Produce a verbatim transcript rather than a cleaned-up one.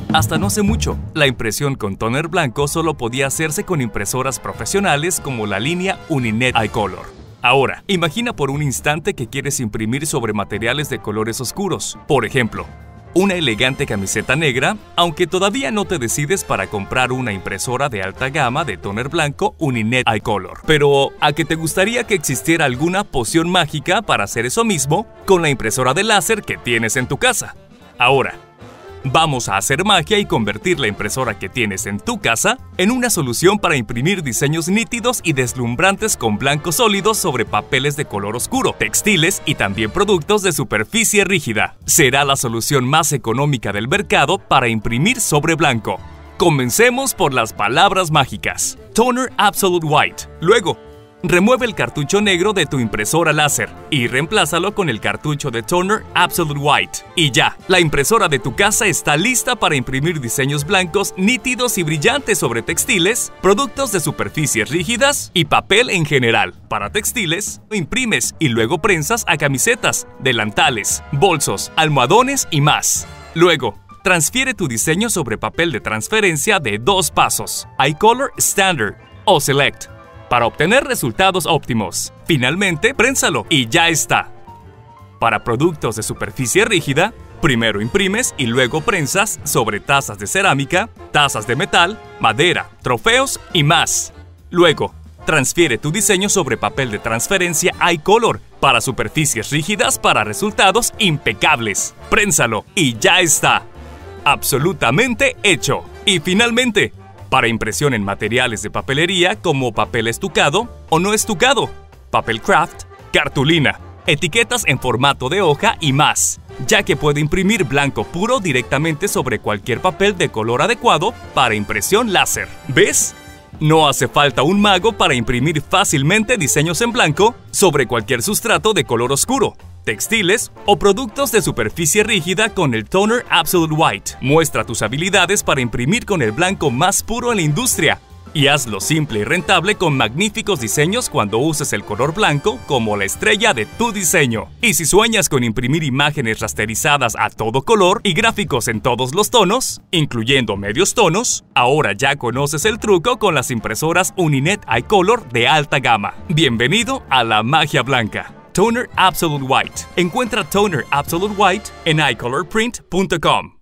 Hasta no hace mucho, la impresión con tóner blanco solo podía hacerse con impresoras profesionales como la línea Uninet iColor. Ahora, imagina por un instante que quieres imprimir sobre materiales de colores oscuros. Por ejemplo, una elegante camiseta negra, aunque todavía no te decides para comprar una impresora de alta gama de tóner blanco Uninet iColor. Pero, ¿a que te gustaría que existiera alguna poción mágica para hacer eso mismo con la impresora de láser que tienes en tu casa? Ahora, vamos a hacer magia y convertir la impresora que tienes en tu casa en una solución para imprimir diseños nítidos y deslumbrantes con blancos sólidos sobre papeles de color oscuro, textiles y también productos de superficie rígida. Será la solución más económica del mercado para imprimir sobre blanco. Comencemos por las palabras mágicas. Toner Absolute White. Luego, remueve el cartucho negro de tu impresora láser y reemplázalo con el cartucho de Toner Absolute White. Y ya, la impresora de tu casa está lista para imprimir diseños blancos nítidos y brillantes sobre textiles, productos de superficies rígidas y papel en general. Para textiles, imprimes y luego prensas a camisetas, delantales, bolsos, almohadones y más. Luego, transfiere tu diseño sobre papel de transferencia de dos pasos, iColor Standard o Select, para obtener resultados óptimos. Finalmente, prénsalo y ya está. Para productos de superficie rígida, primero imprimes y luego prensas sobre tazas de cerámica, tazas de metal, madera, trofeos y más. Luego, transfiere tu diseño sobre papel de transferencia iColor para superficies rígidas para resultados impecables. Prénsalo y ya está. Absolutamente hecho. Y finalmente, para impresión en materiales de papelería como papel estucado o no estucado, papel craft, cartulina, etiquetas en formato de hoja y más, ya que puede imprimir blanco puro directamente sobre cualquier papel de color adecuado para impresión láser. ¿Ves? No hace falta un mago para imprimir fácilmente diseños en blanco sobre cualquier sustrato de color oscuro, textiles o productos de superficie rígida con el Toner Absolute White. Muestra tus habilidades para imprimir con el blanco más puro en la industria y hazlo simple y rentable con magníficos diseños cuando uses el color blanco como la estrella de tu diseño. Y si sueñas con imprimir imágenes rasterizadas a todo color y gráficos en todos los tonos, incluyendo medios tonos, ahora ya conoces el truco con las impresoras Uninet iColor de alta gama. Bienvenido a la magia blanca. Toner Absolute White. Encuentra Toner Absolute White en icolor print punto com.